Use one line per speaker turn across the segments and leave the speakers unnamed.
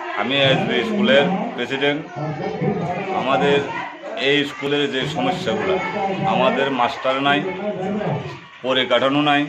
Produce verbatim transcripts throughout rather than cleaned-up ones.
আমি এসবি স্কুলের প্রেসিডেন্ট। আমাদের এই স্কুলের যে সমস্যাগুলো, আমাদের মাস্টার নাই, পরিকাঠামো নাই,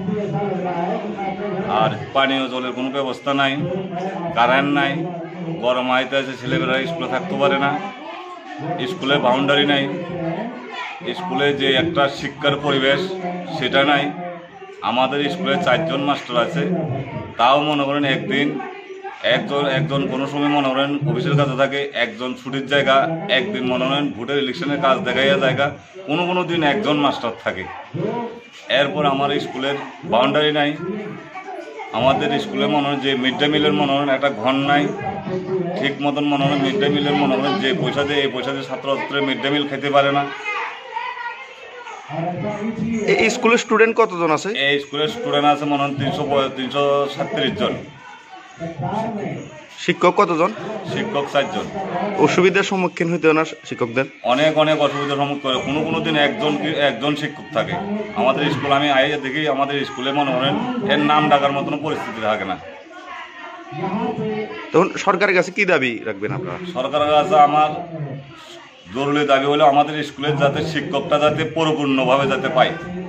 আর পানীয় জলের কোনো ব্যবস্থা নাই, কারেন্ট নাই, গরম আইতে আছে, ছেলেমেয়েরা স্কুলে থাকতে পারে না, স্কুলে বাউন্ডারি নাই, স্কুলে যে একটা শিক্ষার পরিবেশ সেটা নাই। আমাদের স্কুলে চারজন মাস্টার আছে, তাও মনে করেন একদিন একজন একজন কোনো সময় মনে করেন অফিসের কাছে থাকে, একজন ছুটির জায়গা, একদিন মনে করেন ভোটের ইলেকশনের কাজ দেখাইয়া জায়গা, কোনো কোনো দিন একজন মাস্টার থাকে। এরপর আমার স্কুলের বাউন্ডারি নাই। আমাদের স্কুলে মনে হয় যে মিড ডে মিলের মনে হয় একটা ঘর নাই, ঠিক মতন মনে হয় মিড ডে মিলের মনে হয় যে পয়সা দিয়ে এই পয়সা দিয়ে ছাত্রছাত্রী মিড ডে মিল খেতে পারে না।
এই স্কুলের স্টুডেন্ট কতজন আছে?
এই স্কুলের স্টুডেন্ট আছে মনে হয় তিনশো তিনশো সাতত্রিশ জন।
শিক্ষক কতজন?
শিক্ষক চারজন।
অসুবিধার সম্মুখীন হইতে হয় না শিক্ষকদের?
অনেক অনেক অসুবিধার সম্মুখীন করে। কোনো কোনো দিন একজন একজন শিক্ষক থাকে আমাদের স্কুল। আমি আইয়ে দেখি আমাদের স্কুলে মনে করেন এর নাম ডাকার মতন পরিস্থিতি থাকে না।
তখন সরকারের কাছে কি দাবি রাখবেন আপনারা?
সরকারের কাছে আমার জরুরি দাবি হলো আমাদের স্কুলের যাতে শিক্ষকটা যাতে পরিপূর্ণভাবে যাতে পায়।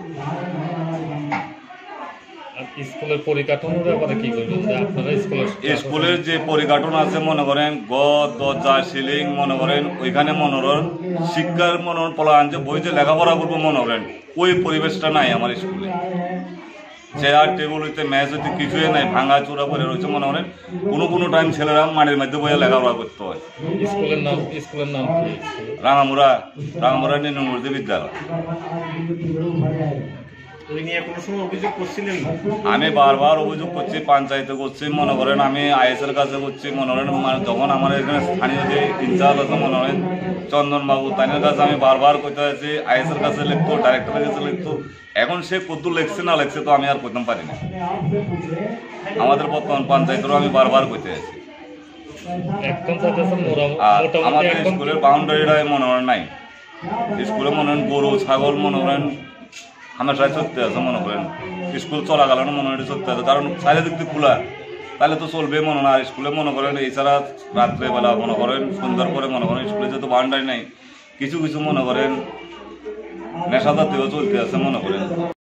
স্কুলের পরিকাঠামোর ব্যাপারে কি করবেন? আপনারা স্কুলের
স্কুলের যে পরিকাঠামো আছে মনে করেন গদ দরজা সিলিং মনে করেন ওইখানে মনে করেন শিক্ষার মনে করেন পলা আনছে বই যে লেখাপড়া করবো মনে করেন ওই পরিবেশটা নাই আমার স্কুলে। চেয়ার টেবিল হইতে ম্যাচ হইতে কিছুই নাই, ভাঙা চূড়া করে রয়েছে মনে করেন। কোনো কোনো টাইম ছেলেরা মাটির মধ্যে বইয়ে লেখাপড়া করতে হয়।
স্কুলের নাম স্কুলের নাম কি?
রাঙামুড়া রাঙামুড়া নিম্নবর্তী বিদ্যালয়। আমি বারবার অভিযোগ করছি, পঞ্চায়েতে করছি মনে করেন, আমি আইএসের কাছে করছি মনে করেন। যখন আমার এখানে স্থানীয় যে ইনচার্জ আছে মনে করেন চন্দনবাবু, তাদের কাছে আমি বারবার করতে আছি, আইএসের কাছে লিখতো, ডাইরেক্টরের কাছে লিখতো। এখন সে কত লেখছে না লেখছে তো আমি আর করতে পারি না। আমাদের বর্তমান পঞ্চায়েতেরও আমি বারবার করতে আছি। আর আমাদের স্কুলের বাউন্ডারিটাই মনে করেন নাই। স্কুলে মনে করেন গরু ছাগল মনে করেন হামেশায় চলতে আছে মনে করেন। স্কুল চলাকালীন মনে হয় চলতে আছে, কারণ চারিদিক দিয়ে খোলা, তাহলে তো চলবে মনে হয়। আর স্কুলে মনে করেন এছাড়া রাত্রেবেলা মনে করেন সন্ধ্যার পরে মনে করেন স্কুলে যেহেতু বাউন্ডারি নাই, কিছু কিছু মনে করেন নেশা জাতীয় চলতে আছে মনে করেন।